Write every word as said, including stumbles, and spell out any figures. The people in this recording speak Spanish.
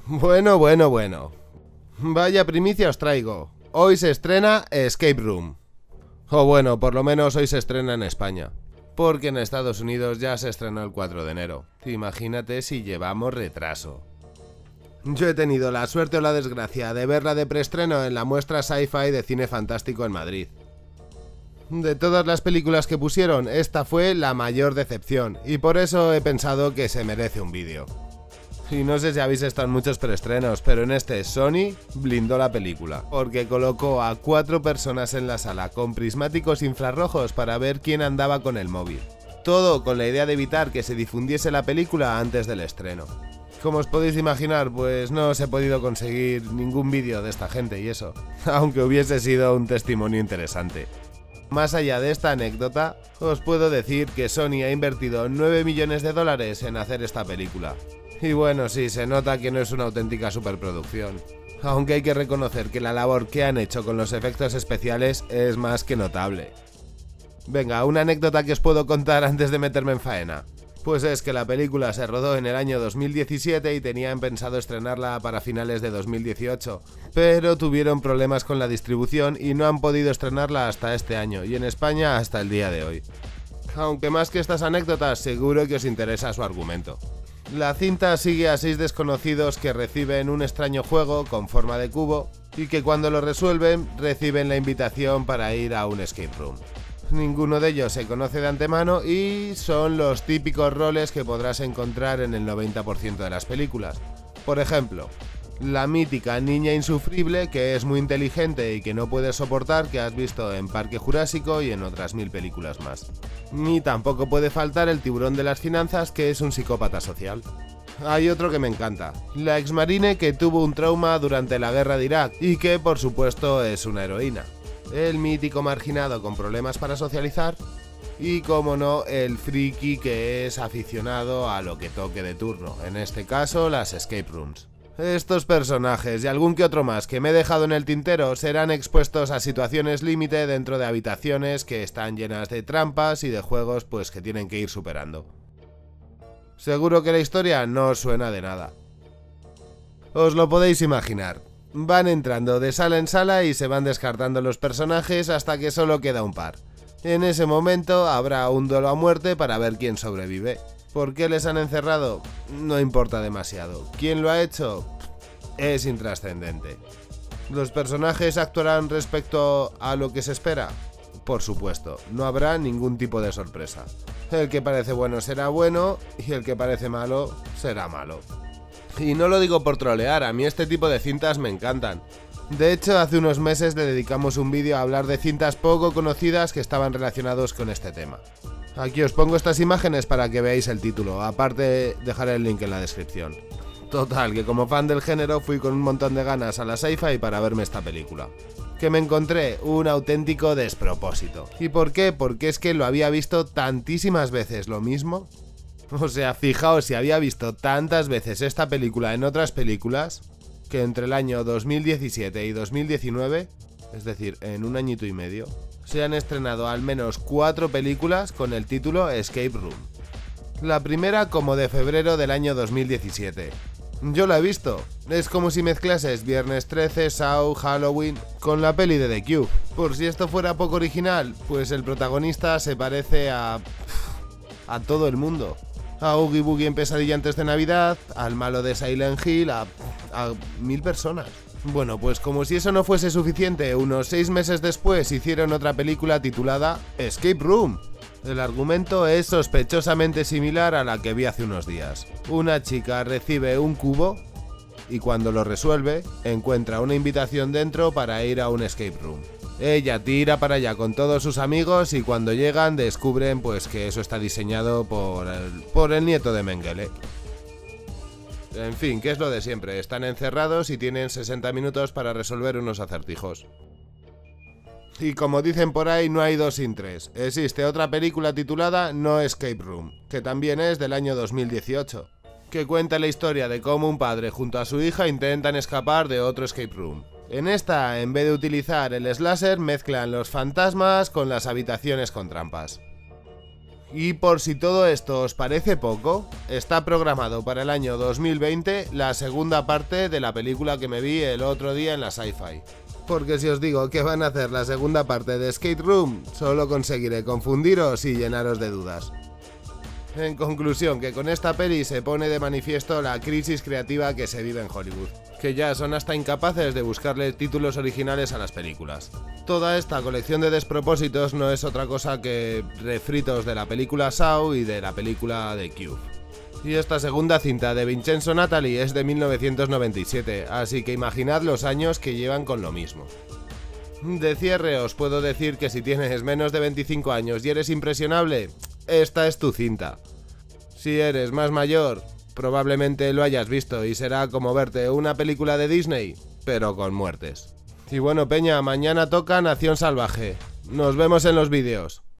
Bueno, bueno, bueno. Vaya primicia os traigo. Hoy se estrena Escape Room. O bueno, por lo menos hoy se estrena en España. Porque en Estados Unidos ya se estrenó el cuatro de enero. Imagínate si llevamos retraso. Yo he tenido la suerte o la desgracia de verla de preestreno en la muestra Sci-Fi de Cine Fantástico en Madrid. De todas las películas que pusieron, esta fue la mayor decepción, y por eso he pensado que se merece un vídeo. Y no sé si habéis estado en muchos preestrenos, pero en este Sony blindó la película, porque colocó a cuatro personas en la sala con prismáticos infrarrojos para ver quién andaba con el móvil. Todo con la idea de evitar que se difundiese la película antes del estreno. Como os podéis imaginar, pues no os he podido conseguir ningún vídeo de esta gente y eso, aunque hubiese sido un testimonio interesante. Más allá de esta anécdota, os puedo decir que Sony ha invertido nueve millones de dólares en hacer esta película. Y bueno, sí, se nota que no es una auténtica superproducción. Aunque hay que reconocer que la labor que han hecho con los efectos especiales es más que notable. Venga, una anécdota que os puedo contar antes de meterme en faena. Pues es que la película se rodó en el año dos mil diecisiete y tenían pensado estrenarla para finales de dos mil dieciocho, pero tuvieron problemas con la distribución y no han podido estrenarla hasta este año, y en España hasta el día de hoy. Aunque más que estas anécdotas, seguro que os interesa su argumento. La cinta sigue a seis desconocidos que reciben un extraño juego con forma de cubo y que cuando lo resuelven reciben la invitación para ir a un escape room. Ninguno de ellos se conoce de antemano y son los típicos roles que podrás encontrar en el noventa por ciento de las películas. Por ejemplo, la mítica niña insufrible que es muy inteligente y que no puedes soportar, que has visto en Parque Jurásico y en otras mil películas más. Ni tampoco puede faltar el tiburón de las finanzas, que es un psicópata social. Hay otro que me encanta, la exmarine que tuvo un trauma durante la guerra de Irak y que por supuesto es una heroína. El mítico marginado con problemas para socializar y, como no, el friki que es aficionado a lo que toque de turno, en este caso las escape rooms. Estos personajes y algún que otro más que me he dejado en el tintero serán expuestos a situaciones límite dentro de habitaciones que están llenas de trampas y de juegos pues que tienen que ir superando. Seguro que la historia no os suena de nada. Os lo podéis imaginar. Van entrando de sala en sala y se van descartando los personajes hasta que solo queda un par. En ese momento habrá un duelo a muerte para ver quién sobrevive. ¿Por qué les han encerrado? No importa demasiado. ¿Quién lo ha hecho? Es intrascendente. ¿Los personajes actuarán respecto a lo que se espera? Por supuesto, no habrá ningún tipo de sorpresa. El que parece bueno será bueno y el que parece malo será malo. Y no lo digo por trolear, a mí este tipo de cintas me encantan. De hecho, hace unos meses le dedicamos un vídeo a hablar de cintas poco conocidas que estaban relacionados con este tema. Aquí os pongo estas imágenes para que veáis el título, aparte dejaré el link en la descripción. Total, que como fan del género fui con un montón de ganas a la Sci-Fi para verme esta película. Que me encontré un auténtico despropósito. ¿Y por qué? Porque es que lo había visto tantísimas veces lo mismo. O sea, fijaos si había visto tantas veces esta película en otras películas, que entre el año dos mil diecisiete y dos mil diecinueve, es decir, en un añito y medio, se han estrenado al menos cuatro películas con el título Escape Room. La primera como de febrero del año dos mil diecisiete. Yo la he visto. Es como si mezclases Viernes trece, Saw, Halloween con la peli de The Cube. Por si esto fuera poco original, pues el protagonista se parece a... a todo el mundo. A Oogie Boogie en Pesadilla antes de Navidad, al malo de Silent Hill, a, a mil personas. Bueno, pues como si eso no fuese suficiente, unos seis meses después hicieron otra película titulada Escape Room. El argumento es sospechosamente similar a la que vi hace unos días. Una chica recibe un cubo y cuando lo resuelve, encuentra una invitación dentro para ir a un escape room. Ella tira para allá con todos sus amigos y cuando llegan descubren pues que eso está diseñado por el, por el nieto de Mengele. En fin, que es lo de siempre, están encerrados y tienen sesenta minutos para resolver unos acertijos. Y como dicen por ahí, no hay dos sin tres. Existe otra película titulada No Escape Room, que también es del año dos mil dieciocho, que cuenta la historia de cómo un padre junto a su hija intentan escapar de otro escape room. En esta, en vez de utilizar el slasher, mezclan los fantasmas con las habitaciones con trampas. Y por si todo esto os parece poco, está programado para el año dos mil veinte la segunda parte de la película que me vi el otro día en la Sci-Fi. Porque si os digo que van a hacer la segunda parte de Skate Room, solo conseguiré confundiros y llenaros de dudas. En conclusión, que con esta peli se pone de manifiesto la crisis creativa que se vive en Hollywood, que ya son hasta incapaces de buscarle títulos originales a las películas. Toda esta colección de despropósitos no es otra cosa que refritos de la película Saw y de la película The Cube. Y esta segunda cinta de Vincenzo Natali es de mil novecientos noventa y siete, así que imaginad los años que llevan con lo mismo. De cierre os puedo decir que si tienes menos de veinticinco años y eres impresionable, esta es tu cinta. Si eres más mayor, probablemente lo hayas visto y será como verte una película de Disney, pero con muertes. Y bueno, peña, mañana toca Nación Salvaje. Nos vemos en los vídeos.